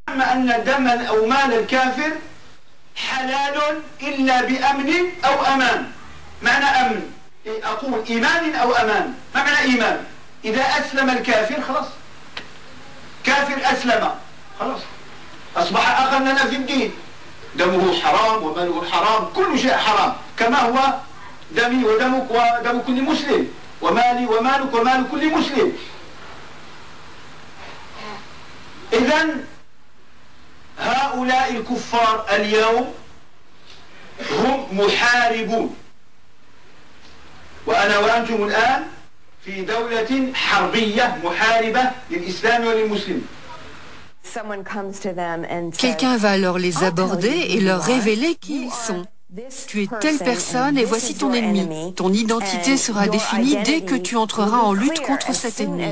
أن دم أو مال الكافر حلال إلا بأمن أو أمان. معنى أمن أقول إيمان أو أمان. ما معنى إيمان؟ إذا أسلم الكافر خلاص، كافر أسلم خلاص أصبح أخا لنا في الدين، دمه حرام وماله حرام، كل شيء حرام، كما هو دمي ودمك ودم كل مسلم، ومالي ومالك ومال كل مسلم. إذن هؤلاء الكفار اليوم هم محاربون، وأنا وأنتم الآن في دولة حربية محاربة للإسلام وللمسلمين. Quelqu'un va alors les aborder et leur révéler qui ils sont. Tu es telle personne et voici ton ennemi. Ton identité sera définie dès que tu entreras en lutte contre cet ennemi.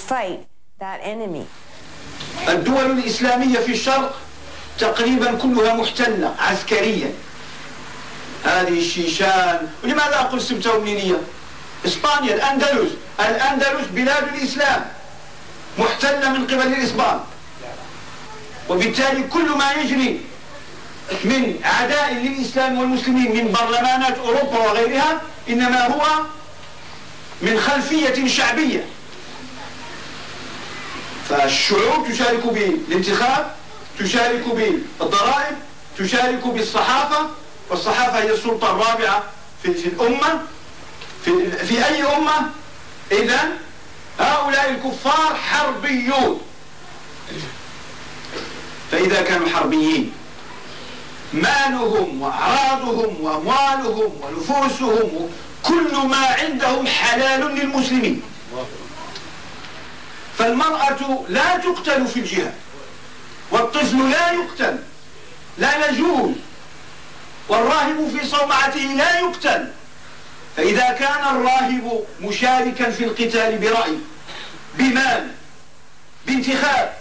الدول الإسلامية في الشرق تقريبا كلها محتلة عسكريا. هذه الشيشان، ولماذا أقول سبتة ومنينية؟ إسبانيا، الأندلس بلاد الإسلام محتلة من قبل الإسبان، وبالتالي كل ما يجري من عداء للإسلام والمسلمين من برلمانات أوروبا وغيرها إنما هو من خلفية شعبية. فالشعوب تشارك بالانتخاب، تشارك بالضرائب، تشارك بالصحافة، والصحافة هي السلطة الرابعة في الأمة، في أي أمة. إذن هؤلاء الكفار حربيون، فإذا كانوا حربيين مالهم وأعراضهم وأموالهم ونفوسهم كل ما عندهم حلال للمسلمين. فالمرأة لا تقتل في الجهاد، والطفل لا يقتل، لا يجوز، والراهب في صومعته لا يقتل. فإذا كان الراهب مشاركا في القتال برأي، بمال، بانتخاب،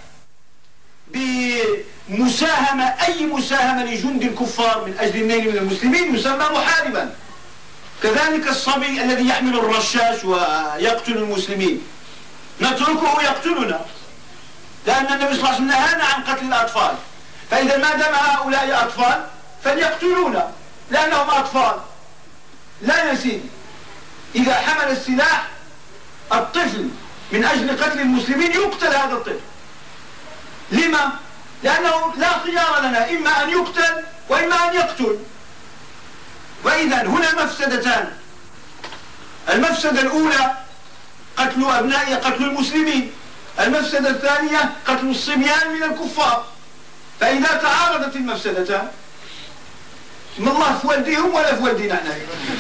بمساهمة، أي مساهمة لجند الكفار من أجل النيل من المسلمين يسمى محاربا. كذلك الصبي الذي يحمل الرشاش ويقتل المسلمين نتركه يقتلنا، لأن النبي صلى الله عليه وسلم نهانا عن قتل الأطفال. فإذا ما دام هؤلاء أطفال فليقتلونا لأنهم أطفال. لا يا سيدي، إذا حمل السلاح الطفل من أجل قتل المسلمين يقتل هذا الطفل. لما؟ لأنه لا خيار لنا، إما أن يقتل وإما أن يقتل. وإذا هنا مفسدتان. المفسدة الأولى قتل أبناء، قتل المسلمين. المفسدة الثانية قتل الصبيان من الكفار. فإذا تعارضت المفسدتان، ما الله في والديهم ولا في والدينا احنا.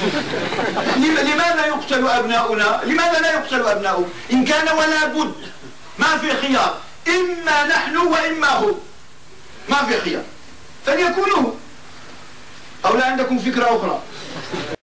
لماذا يقتل أبناؤنا؟ لماذا لا يقتل أبناؤهم؟ إن كان ولا بد، ما في خيار، إما نحن وإما هو، ما في خيار، فليكونوا. أو لا عندكم فكرة أخرى؟